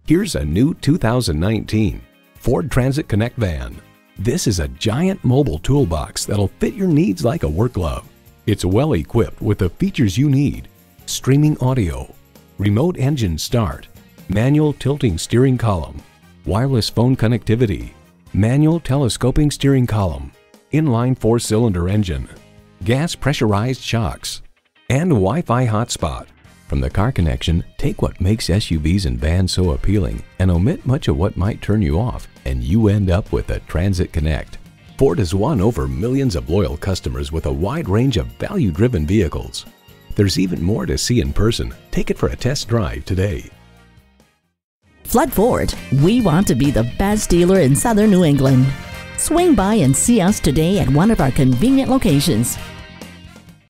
Here's a new 2019 Ford Transit Connect van. This is a giant mobile toolbox that'll fit your needs like a work glove. It's well equipped with the features you need: streaming audio, remote engine start, manual tilting steering column, wireless phone connectivity, manual telescoping steering column, inline 4-cylinder engine, gas pressurized shocks, and Wi-Fi hotspot. From the car connection, take what makes SUVs and vans so appealing and omit much of what might turn you off, and you end up with a Transit Connect. Ford has won over millions of loyal customers with a wide range of value-driven vehicles. There's even more to see in person. Take it for a test drive today. Flood Ford, we want to be the best dealer in Southern New England. Swing by and see us today at one of our convenient locations.